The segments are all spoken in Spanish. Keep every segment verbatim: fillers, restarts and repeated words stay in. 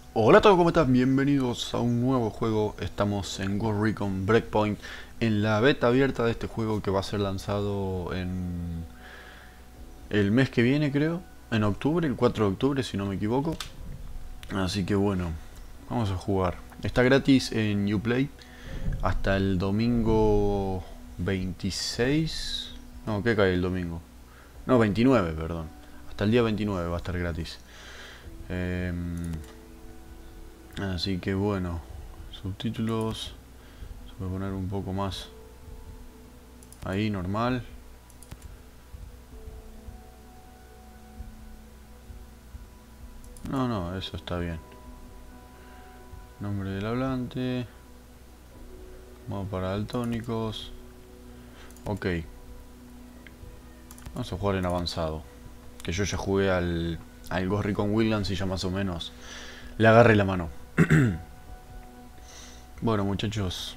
Hola a todos, ¿cómo están? Bienvenidos a un nuevo juego. Estamos en Ghost Recon Breakpoint, en la beta abierta de este juego que va a ser lanzado en el mes que viene, creo, en octubre, el cuatro de octubre, si no me equivoco. Así que bueno, vamos a jugar. Está gratis en Uplay hasta el domingo veintiséis. No, ¿qué cae el domingo? No, veintinueve, perdón. Hasta el día veintinueve va a estar gratis. Eh, Así que bueno, subtítulos. Se puede poner un poco más ahí, normal. No, no, eso está bien. Nombre del hablante. Modo para daltónicos. Ok. Vamos a jugar en avanzado. Que yo ya jugué al, al Ghost Recon Wildlands y ya más o menos le agarré la mano. Bueno, muchachos,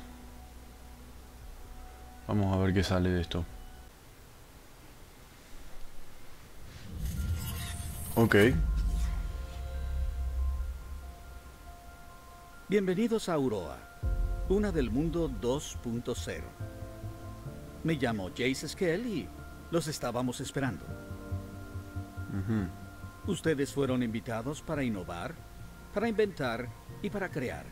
vamos a ver qué sale de esto. Ok. Bienvenidos a Auroa, una del mundo dos punto cero. Me llamo Jace Skell y los estábamos esperando. Uh-huh. Ustedes fueron invitados para innovar, para inventar y para crear.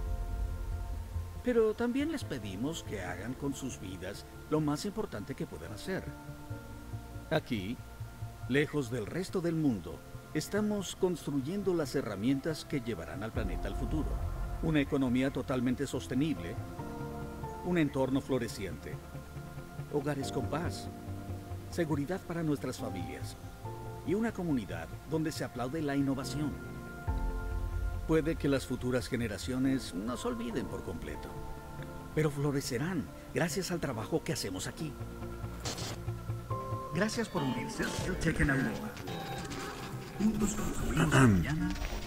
Pero también les pedimos que hagan con sus vidas lo más importante que puedan hacer. Aquí, lejos del resto del mundo, estamos construyendo las herramientas que llevarán al planeta al futuro. Una economía totalmente sostenible, un entorno floreciente, hogares con paz, seguridad para nuestras familias y una comunidad donde se aplaude la innovación. Puede que las futuras generaciones nos olviden por completo, pero florecerán gracias al trabajo que hacemos aquí. Gracias por unirse al Tekken Auroa. Juntos construimos la mañana.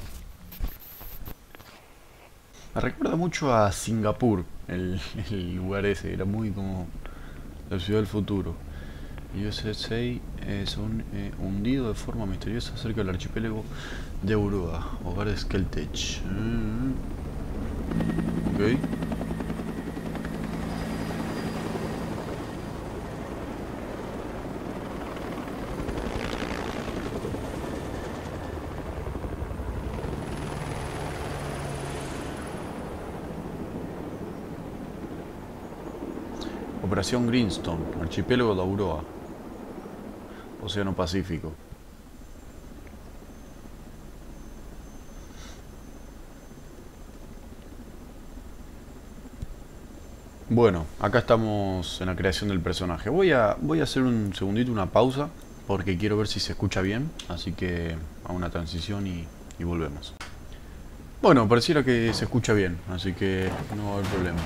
Me recuerda mucho a Singapur, el, el lugar ese, era muy como la ciudad del futuro. U S A eh, son eh, hundido de forma misteriosa cerca del archipiélago de Aurora, hogar de Skeltech. Mm. Ok. Operación Greenstone, archipiélago de Aurora, Océano Pacífico. Bueno, acá estamos en la creación del personaje. Voy a, voy a hacer un segundito, una pausa, porque quiero ver si se escucha bien. Así que hago una transición y, y volvemos. Bueno, pareciera que se escucha bien, así que no va a haber problemas.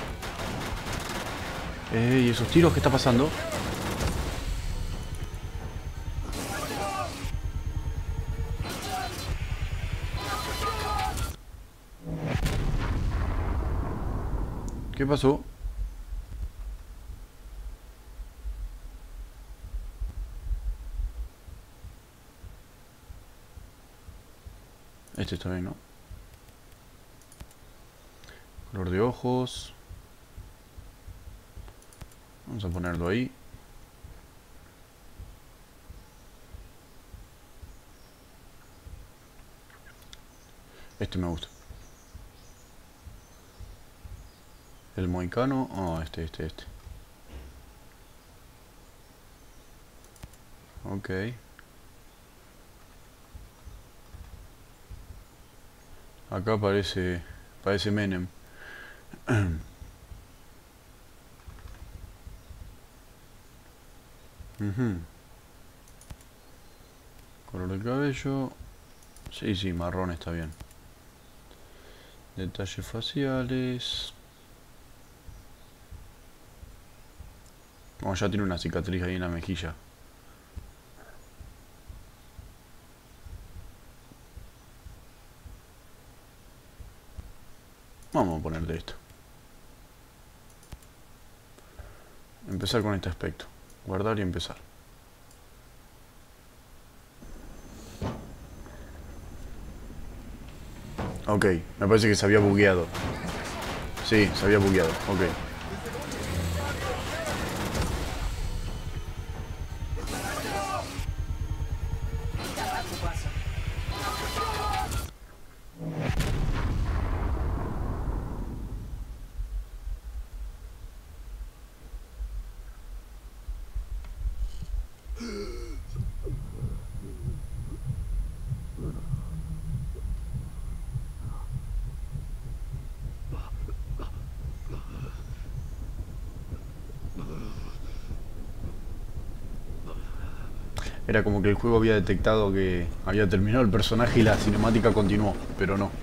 Eh, ¿Y esos tiros qué está pasando? ¿Qué pasó? Este está bien, ¿no? Color de ojos. Vamos a ponerlo ahí. Este me gusta. El moicano. Oh, este, este, este. Ok. Acá parece. Parece Menem. uh-huh. Color de cabello. Sí, sí, marrón está bien. Detalles faciales. Oh, ya tiene una cicatriz ahí en la mejilla. Vamos a ponerle esto. Empezar con este aspecto. Guardar y empezar. Ok, me parece que se había bugueado. Sí, se había bugueado, ok. Era como que el juego había detectado que había terminado el personaje y la cinemática continuó, pero no.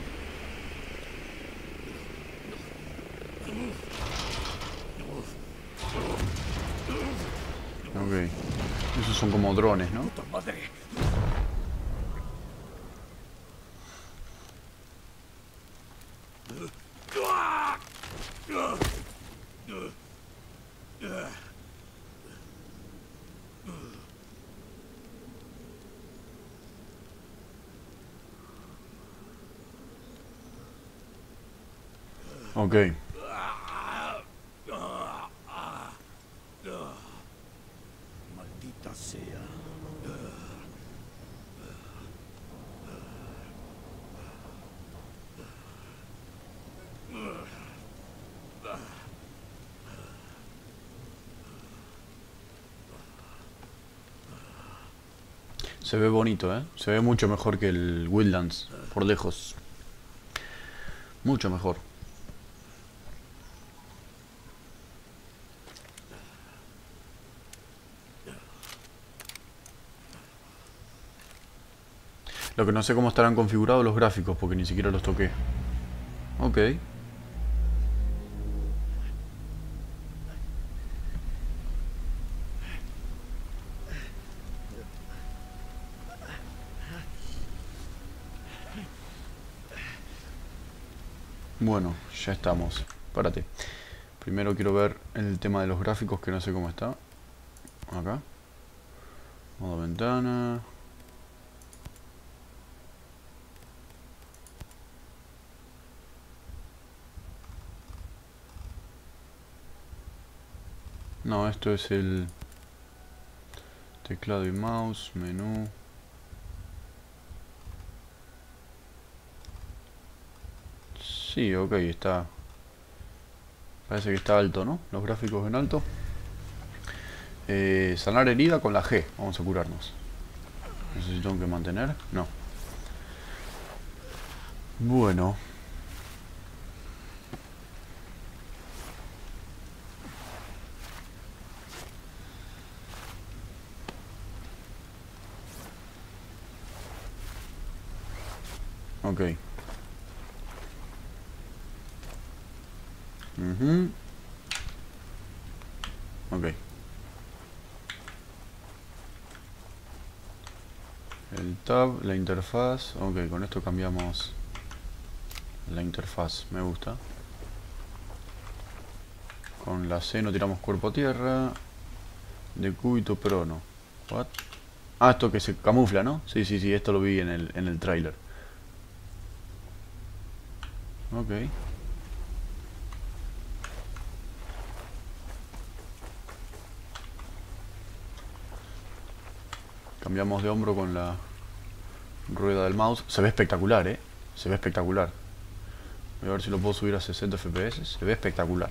Ok. Esos son como drones, ¿no? Ok. Maldita sea. Se ve bonito, ¿eh? Se ve mucho mejor que el Wildlands, por lejos. Mucho mejor. Lo que no sé cómo estarán configurados los gráficos, porque ni siquiera los toqué. Ok. Bueno, ya estamos. Párate. Primero quiero ver el tema de los gráficos, que no sé cómo está. Acá. Modo ventana. No, esto es el teclado y mouse, menú. Sí, ok, está. Parece que está alto, ¿no? Los gráficos en alto. Eh, sanar herida con la G. Vamos a curarnos. No sé si tengo que mantener. No. Bueno. Ok. Uh-huh. Ok. El tab, la interfaz. Ok, con esto cambiamos la interfaz. Me gusta. Con la C no tiramos cuerpo a tierra. De cúbito prono. What? Ah, esto que se camufla, ¿no? Sí, sí, sí, esto lo vi en el, en el tráiler. Ok. Cambiamos de hombro con la rueda del mouse. Se ve espectacular, ¿eh? Se ve espectacular. Voy a ver si lo puedo subir a sesenta F P S. Se ve espectacular.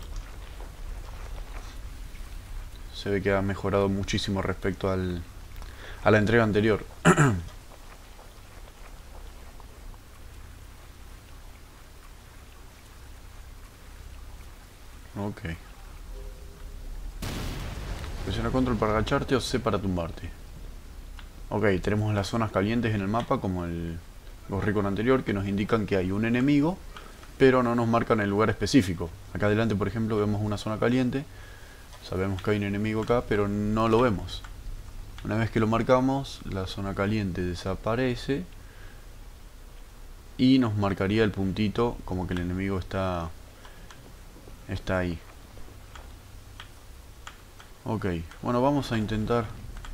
Se ve que ha mejorado muchísimo respecto al, a la entrega anterior. Ok. Presiona control para agacharte o C para tumbarte. Ok, tenemos las zonas calientes en el mapa como el Ghost Recon anterior, que nos indican que hay un enemigo, pero no nos marcan el lugar específico. Acá adelante, por ejemplo, vemos una zona caliente. Sabemos que hay un enemigo acá, pero no lo vemos. Una vez que lo marcamos, la zona caliente desaparece y nos marcaría el puntito como que el enemigo está, está ahí. Ok, bueno, vamos a intentar.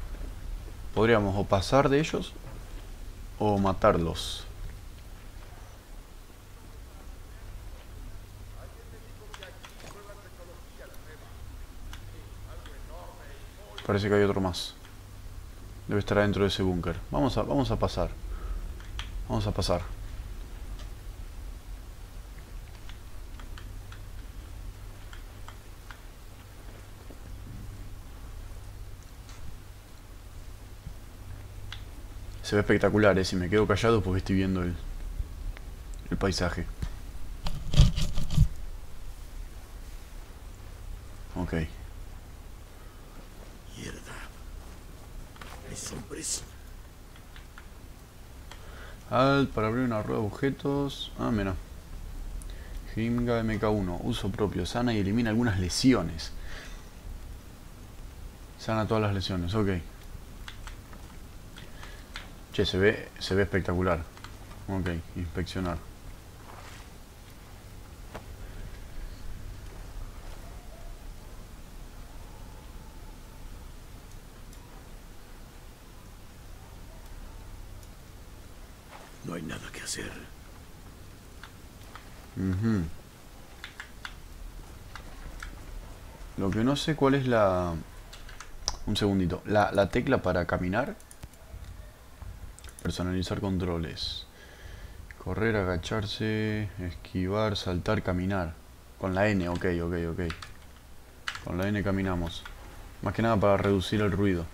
Podríamos o pasar de ellos o matarlos. Parece que hay otro más. Debe estar adentro de ese búnker. Vamos a, vamos a pasar. Vamos a pasar. Se ve espectacular, eh, si me quedo callado porque estoy viendo el, el paisaje. Ok. Mierda. Es hombres. Alt para abrir una rueda de objetos. Ah, mira. Jeringa M K uno. Uso propio. Sana y elimina algunas lesiones. Sana todas las lesiones. Ok. Che, se ve, se ve espectacular. Ok, inspeccionar. No hay nada que hacer. Uh-huh. Lo que no sé cuál es la... Un segundito. La, la tecla para caminar. Personalizar controles. Correr, agacharse, esquivar, saltar, caminar. Con la N, ok, ok, ok. Con la N caminamos. Más que nada para reducir el ruido.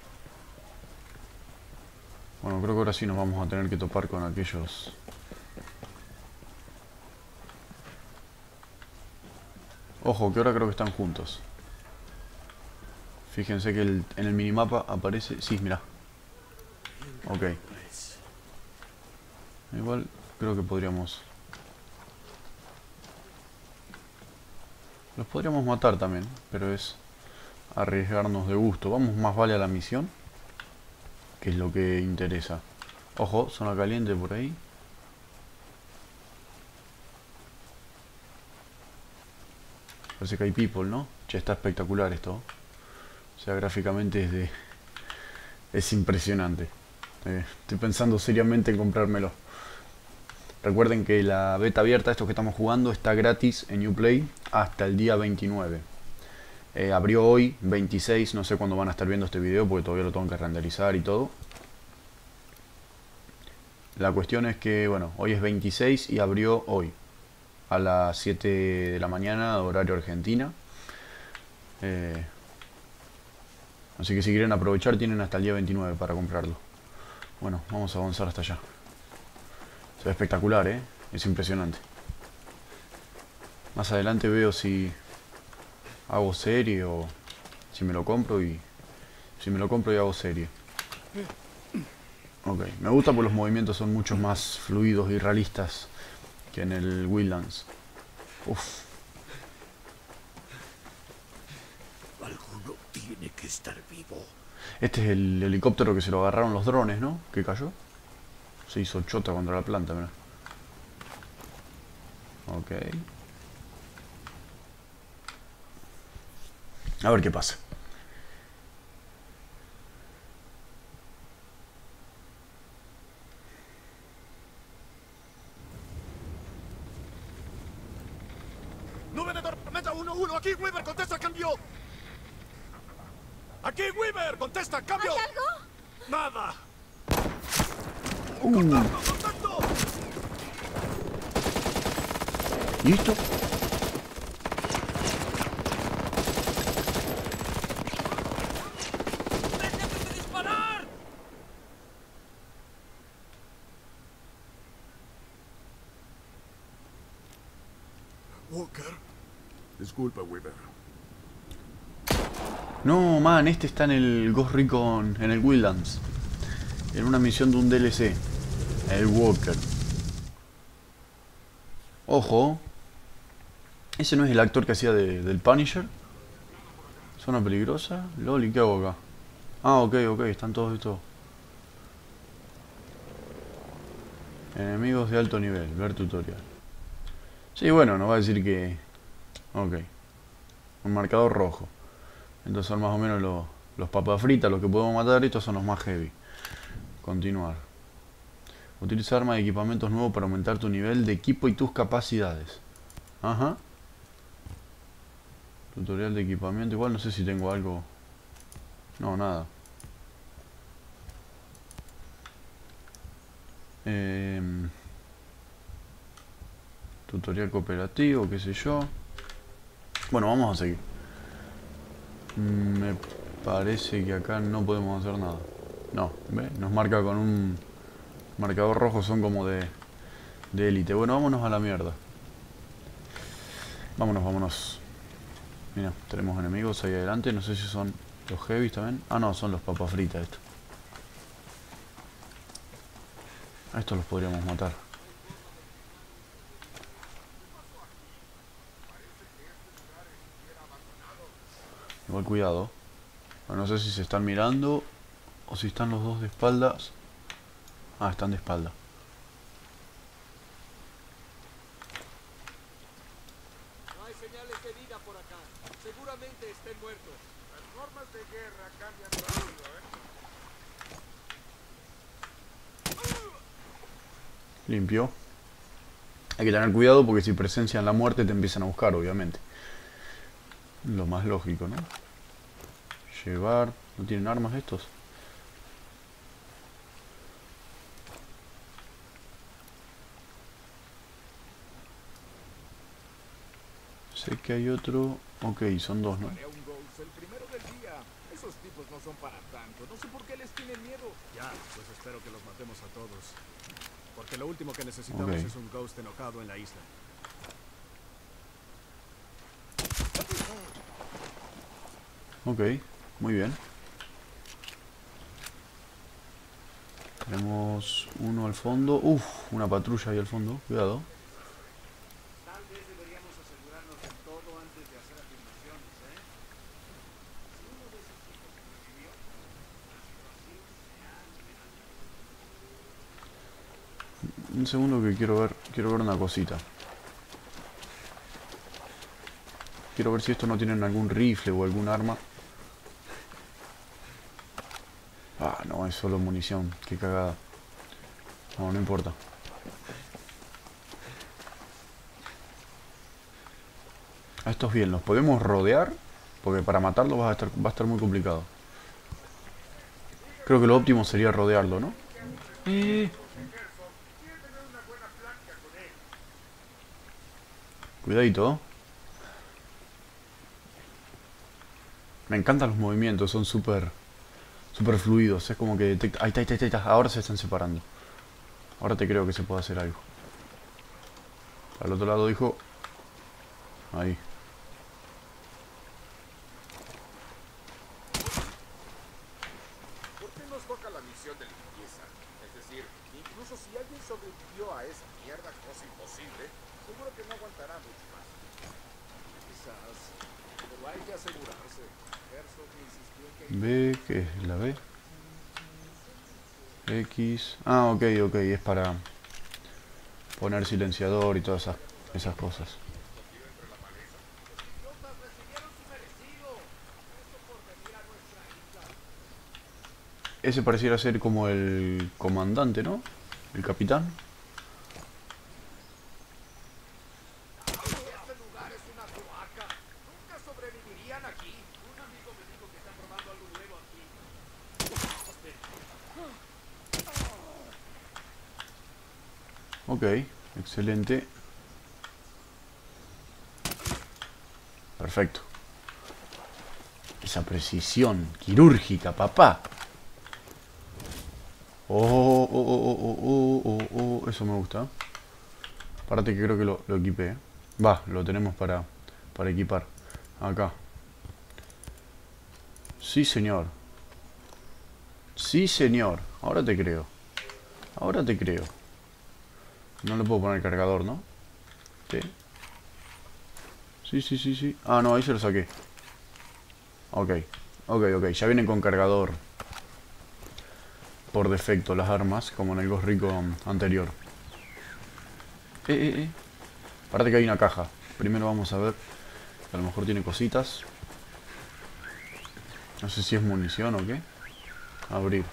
Bueno, creo que ahora sí nos vamos a tener que topar con aquellos... Ojo, que ahora creo que están juntos. Fíjense que el, en el minimapa aparece... Sí, mirá. Ok. Igual creo que podríamos... Los podríamos matar también, pero es arriesgarnos de gusto. Vamos más vale a la misión, que es lo que interesa. Ojo, zona caliente por ahí. Parece que hay people, ¿no? Che, está espectacular esto. O sea, gráficamente es de... Es impresionante. Eh, estoy pensando seriamente en comprármelo. Recuerden que la beta abierta, esto que estamos jugando, está gratis en Uplay hasta el día veintinueve. Eh, abrió hoy, veintiséis, no sé cuándo van a estar viendo este video porque todavía lo tengo que renderizar y todo. La cuestión es que, bueno, hoy es veintiséis y abrió hoy a las siete de la mañana, horario Argentina. Eh, así que si quieren aprovechar, tienen hasta el día veintinueve para comprarlo. Bueno, vamos a avanzar hasta allá. Se ve espectacular, ¿eh? Es impresionante. Más adelante veo si hago serie o si me lo compro y... Si me lo compro y hago serie. Ok, me gusta porque los movimientos son mucho más fluidos y realistas que en el Wildlands. Uf. Alguno tiene que estar vivo. Este es el helicóptero que se lo agarraron los drones, ¿no? Que cayó. Se hizo chota contra la planta, mira. Ok. A ver qué pasa. Nube de tormenta uno uno, aquí Weaver, contesta, cambio. Aquí Weaver, contesta, cambio. ¿Hay algo? Nada. Uh. Contacto, contacto. ¿Listo? ¡Déjenme de disparar! Walker. Disculpa, Weaver. No, man, este está en el Ghost Recon, en el Wildlands. En una misión de un D L C. El Walker. Ojo. Ese no es el actor que hacía de, del Punisher. Zona peligrosa. Loli, ¿qué hago acá? Ah, ok, ok, están todos estos. Enemigos de alto nivel, ver tutorial. Sí, bueno, nos va a decir que... Ok. Un marcador rojo. Entonces son más o menos los, los papas fritas, los que podemos matar. Estos son los más heavy. Continuar. Utiliza armas y equipamientos nuevos para aumentar tu nivel de equipo y tus capacidades. Ajá. Tutorial de equipamiento. Igual no sé si tengo algo No, nada. Eh, tutorial cooperativo, qué sé yo. Bueno, vamos a seguir. Me parece que acá no podemos hacer nada. No, ¿ve? Nos marca con un marcador rojo, son como de de élite. Bueno, vámonos a la mierda. Vámonos, vámonos. Mira, tenemos enemigos ahí adelante. No sé si son los heavies también. Ah, no, son los papas fritas estos. A estos los podríamos matar. Igual cuidado. Bueno, no sé si se están mirando o si están los dos de espaldas. Ah, están de espalda. No hay señales de vida por acá. Seguramente estén muertos. Las formas de guerra cambian rápido, ¿eh? Limpio. Hay que tener cuidado porque si presencian la muerte te empiezan a buscar, obviamente. Lo más lógico, ¿no? Llevar... ¿No tienen armas estos? Sé que hay otro... Ok, son dos, ¿no? Haré un Ghost el primero del día. Esos tipos no son para tanto. No sé por qué les tienen miedo. Ya, pues espero que los matemos a todos. Porque lo último que necesitamos Ok. es un Ghost enojado en la isla. Ok, muy bien. Tenemos uno al fondo. Uf, una patrulla ahí al fondo. Cuidado. Tal vez deberíamos asegurarnos de todo antes de hacer afirmaciones, ¿eh? Si uno de esos tipos sobrevivió, la situación será... Un segundo que quiero ver. Quiero ver una cosita. Quiero ver si estos no tienen algún rifle o algún arma. Ah, no, es solo munición. Qué cagada. No, no importa. A estos bien, los podemos rodear. Porque para matarlos va a estar, va a estar muy complicado. Creo que lo óptimo sería rodearlo, ¿no? Eh. Cuidadito. Me encantan los movimientos, son súper súper fluidos. Es como que detecta... Ahí está, ahí está, ahí está. Ahora se están separando. Ahora te creo que se puede hacer algo. Al otro lado dijo... Ahí. ¿Por qué nos toca la misión de limpieza? Es decir, incluso si alguien sobrevivió a esa mierda cosa imposible, seguro que no aguantará mucho más. Quizás, pero hay que asegurarse. Herzog insistió en que... B, ¿qué es la B? X... Ah, ok, ok, es para poner silenciador y todas esas, esas cosas. ¡Idiotas recibieron su merecido! Eso por venir a nuestra isla. Ese pareciera ser como el comandante, ¿no? El capitán. Este lugar es una cloaca. Nunca sobrevivirían aquí. Un amigo me dijo que están probando algo nuevo aquí. Ok, excelente. Perfecto. Esa precisión quirúrgica, papá. Oh, oh, oh, oh, oh, oh, oh, eso me gusta. Párate que creo que lo, lo equipé. ¿eh? Va, lo tenemos para, para equipar. Acá. Sí, señor. Sí, señor. Ahora te creo. Ahora te creo. No le puedo poner cargador, ¿no? Sí. Sí, sí, sí, sí. Ah, no, ahí se lo saqué. Ok. Ok, ok. Ya vienen con cargador. Por defecto las armas, como en el Ghost Recon anterior. Eh, eh, eh. Parece que hay una caja. Primero vamos a ver. A lo mejor tiene cositas. No sé si es munición o qué. Abrir.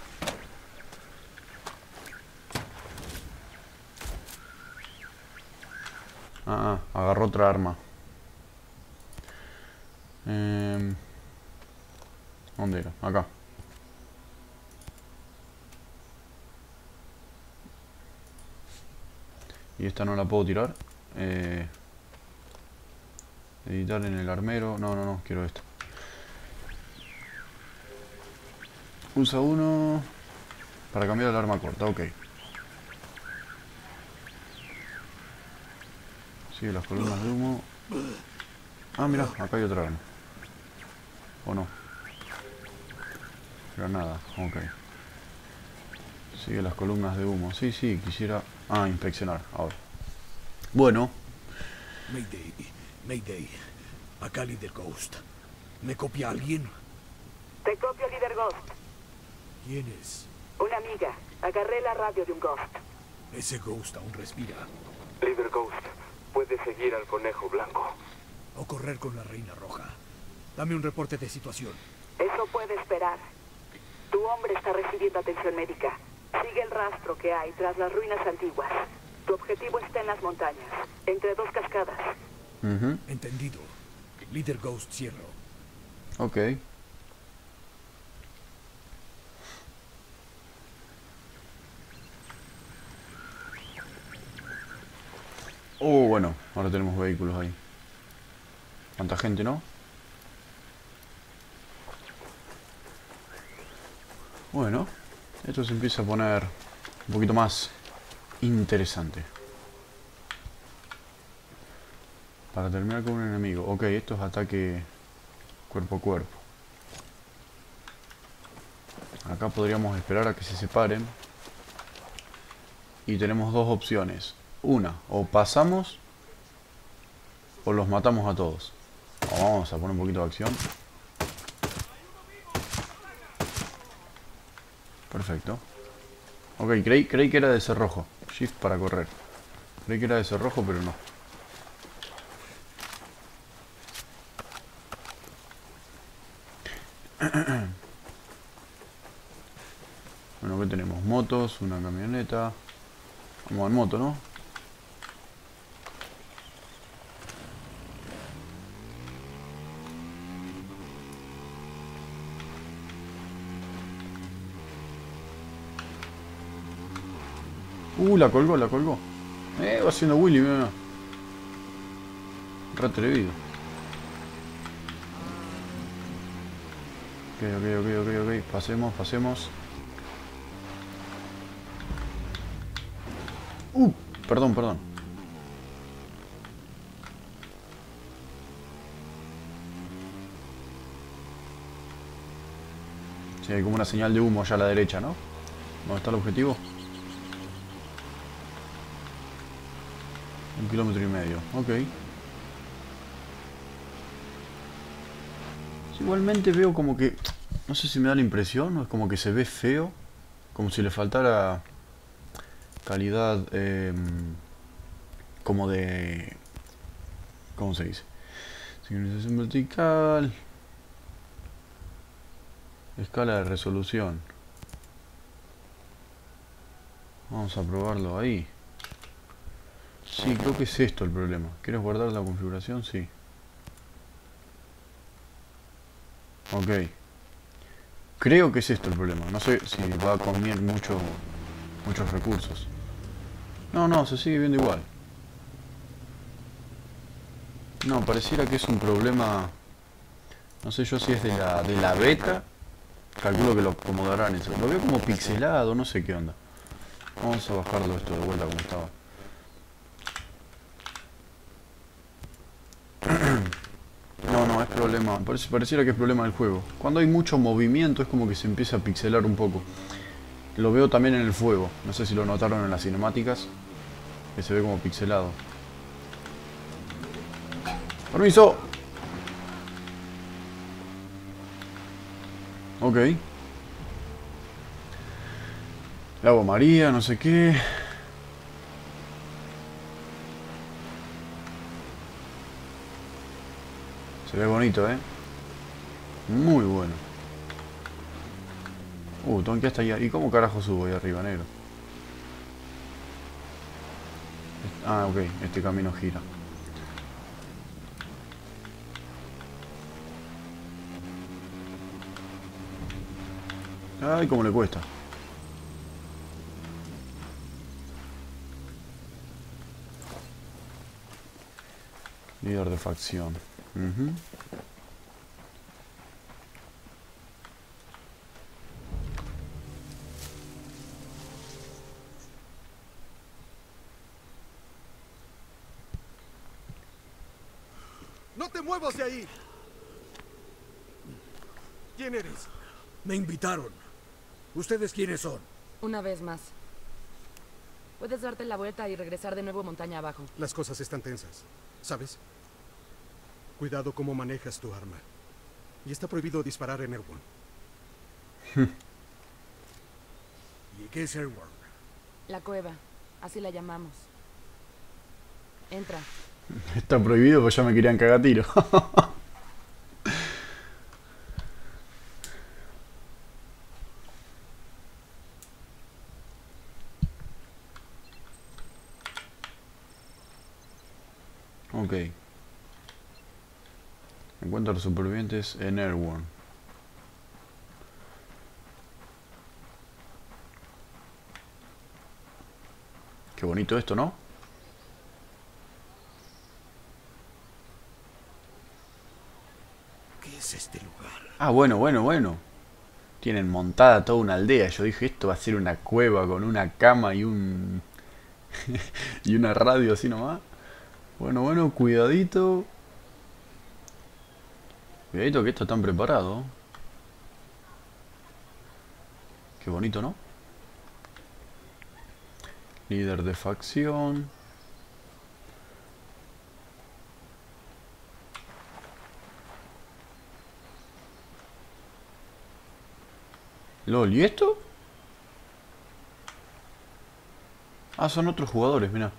Ah, ah, agarró otra arma. Eh, ¿Dónde era? Acá. Y esta no la puedo tirar. Eh, editar en el armero. No, no, no, quiero esto. Usa uno para cambiar el arma corta, ok. Sigue las columnas de humo. Ah, mira, acá hay otra arma. ¿O no? Granada, ok. Sigue las columnas de humo. Sí, sí, quisiera... Ah, inspeccionar, ahora. Bueno. Mayday, Mayday. Acá Líder Ghost. ¿Me copia alguien? Te copio, Líder Ghost. ¿Quién es? Una amiga. Agarré la radio de un Ghost. Ese Ghost aún respira. Líder Ghost, puede seguir al conejo blanco. O correr con la reina roja. Dame un reporte de situación. Eso puede esperar. Tu hombre está recibiendo atención médica. Sigue el rastro que hay tras las ruinas antiguas. Tu objetivo está en las montañas, entre dos cascadas. Uh-huh. Entendido. Líder Ghost, cierro. Ok. Oh, bueno, ahora tenemos vehículos ahí. ¿Cuánta gente, no? Bueno, esto se empieza a poner un poquito más interesante. Para terminar con un enemigo. Ok, esto es ataque cuerpo a cuerpo. Acá podríamos esperar a que se separen. Y tenemos dos opciones. Una, o pasamos o los matamos a todos. Vamos a poner un poquito de acción. Perfecto. Ok, creí, creí que era de cerrojo. Shift para correr. Creí que era de cerrojo, pero no. Bueno, ¿qué tenemos? Motos, una camioneta. Vamos en moto, ¿no? Uh, la colgó, la colgó. Eh, va haciendo Willy, mira. Re atrevido. Ok, ok, ok, ok, ok. Pasemos, pasemos. Uh, perdón, perdón. Sí, hay como una señal de humo allá a la derecha, ¿no? ¿Dónde está el objetivo? Un kilómetro y medio, ok. Igualmente veo como que... No sé si me da la impresión, o es como que se ve feo. Como si le faltara calidad... Eh, como de... ¿Cómo se dice? Sincronización vertical. Escala de resolución. Vamos a probarlo ahí. Sí, creo que es esto el problema. ¿Quieres guardar la configuración? Sí. Ok. Creo que es esto el problema. No sé si va a comer mucho, muchos recursos. No, no, se sigue viendo igual. No, pareciera que es un problema... No sé yo si es de la, de la beta. Calculo que lo acomodarán eso. Lo veo como pixelado, no sé qué onda. Vamos a bajarlo esto de vuelta como estaba. No, no, es problema. Parece, pareciera que es problema del juego. Cuando hay mucho movimiento es como que se empieza a pixelar un poco. Lo veo también en el fuego. No sé si lo notaron en las cinemáticas. Que se ve como pixelado. ¡Permiso! Ok. Lago María, no sé qué. Se ve bonito, ¿eh? Muy bueno. Uh, Tonki hasta ahí. ¿Y cómo carajo subo ahí arriba, negro? Ah, ok. Este camino gira. Ay, cómo le cuesta. Líder de facción. Ujú. ¡No te muevas de ahí! ¿Quién eres? Me invitaron. ¿Ustedes quiénes son? Una vez más. Puedes darte la vuelta y regresar de nuevo montaña abajo. Las cosas están tensas, ¿sabes? Cuidado cómo manejas tu arma. Y está prohibido disparar en Airborne. ¿Y qué es Airborne? La cueva. Así la llamamos. Entra. Está prohibido, pues ya me querían cagar a tiro. Ok. Encuentra a los supervivientes en Airborne. Qué bonito esto, ¿no? ¿Qué es este lugar? Ah, bueno, bueno, bueno. Tienen montada toda una aldea. Yo dije, esto va a ser una cueva con una cama y un... y una radio así nomás. Bueno, bueno, cuidadito. Cuidadito que esto están preparado. Qué bonito, ¿no? Líder de facción. LOL, ¿y esto? Ah, son otros jugadores, mira.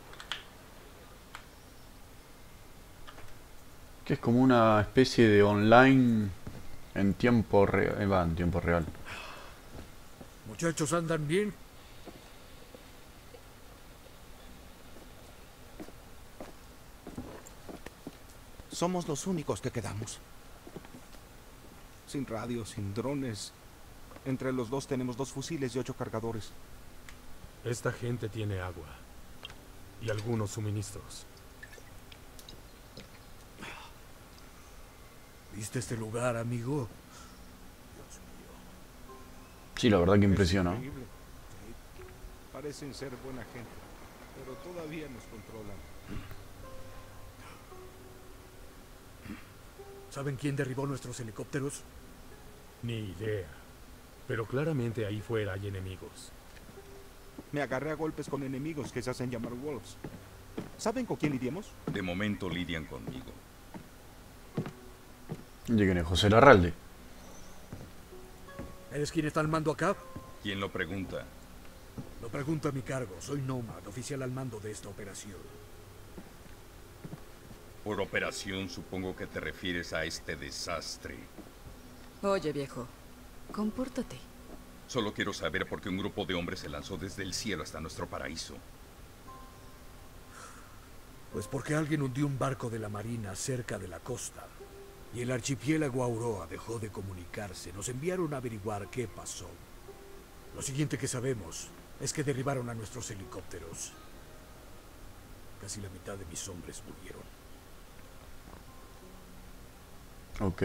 Que es como una especie de online en tiempo real. Eh, va, en tiempo real. ¿Muchachos andan bien? Somos los únicos que quedamos. Sin radio, sin drones. Entre los dos tenemos dos fusiles y ocho cargadores. Esta gente tiene agua. Y algunos suministros. ¿Viste este lugar, amigo? Sí, la verdad que impresiona. Es increíble. Sí. Parecen ser buena gente, pero todavía nos controlan. ¿Saben quién derribó nuestros helicópteros? Ni idea. Pero claramente ahí fuera hay enemigos. Me agarré a golpes con enemigos que se hacen llamar Wolves. ¿Saben con quién lidiamos? De momento lidian conmigo. ¿De quién es? José Larralde. ¿Eres quien está al mando acá? ¿Quién lo pregunta? Lo pregunto a mi cargo. Soy Nomad, oficial al mando de esta operación. Por operación supongo que te refieres a este desastre. Oye, viejo, compórtate. Solo quiero saber por qué un grupo de hombres se lanzó desde el cielo hasta nuestro paraíso. Pues porque alguien hundió un barco de la marina cerca de la costa. Y el archipiélago Auroa dejó de comunicarse. Nos enviaron a averiguar qué pasó. Lo siguiente que sabemos es que derribaron a nuestros helicópteros. Casi la mitad de mis hombres murieron. Ok.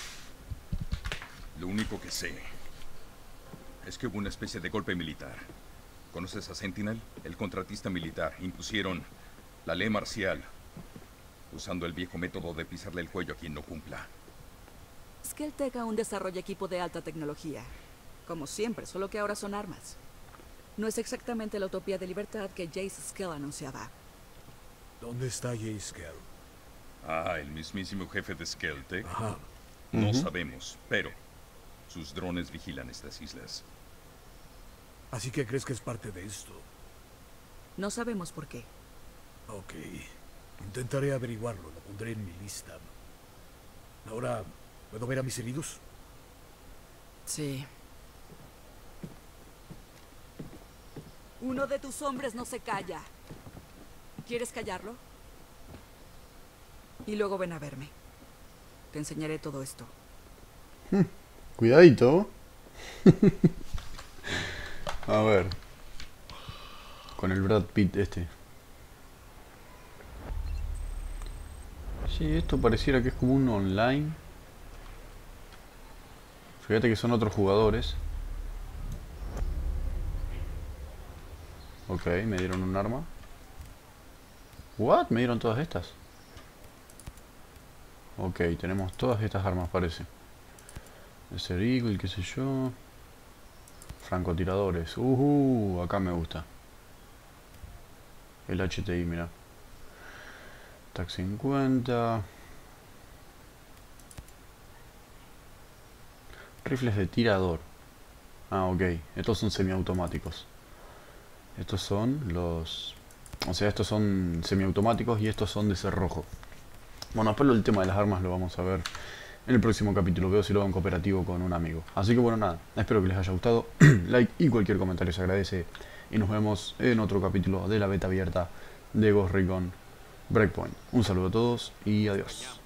Lo único que sé es que hubo una especie de golpe militar. ¿Conoces a Sentinel? El contratista militar. Impusieron la ley marcial, usando el viejo método de pisarle el cuello a quien no cumpla. Skell-Tech aún desarrolla equipo de alta tecnología. Como siempre, solo que ahora son armas. No es exactamente la utopía de libertad que Jace Skell anunciaba. ¿Dónde está Jace Skell? Ah, el mismísimo jefe de Skell-Tech. Ajá. No Ujú. sabemos, pero sus drones vigilan estas islas. ¿Así que crees que es parte de esto? No sabemos por qué. Ok. Intentaré averiguarlo. Lo pondré en mi lista. Ahora, ¿puedo ver a mis heridos? Sí. Uno de tus hombres no se calla. ¿Quieres callarlo? Y luego ven a verme. Te enseñaré todo esto. Cuidadito. A ver. Con el Brad Pitt este. Sí, esto pareciera que es como un online. Fíjate que son otros jugadores. Ok, me dieron un arma. ¿What? ¿Me dieron todas estas? Ok, tenemos todas estas armas, parece. Ese Eagle, qué sé yo. Francotiradores. Uh, acá me gusta. El H T I, mira. Tac cincuenta. Rifles de tirador. Ah, ok. Estos son semiautomáticos. Estos son los... O sea, estos son semiautomáticos y estos son de cerrojo. Bueno, después el tema de las armas lo vamos a ver en el próximo capítulo. Veo si lo hago en cooperativo con un amigo. Así que bueno, nada. Espero que les haya gustado. Like y cualquier comentario se agradece. Y nos vemos en otro capítulo de la beta abierta de Ghost Recon Breakpoint. Un saludo a todos y adiós.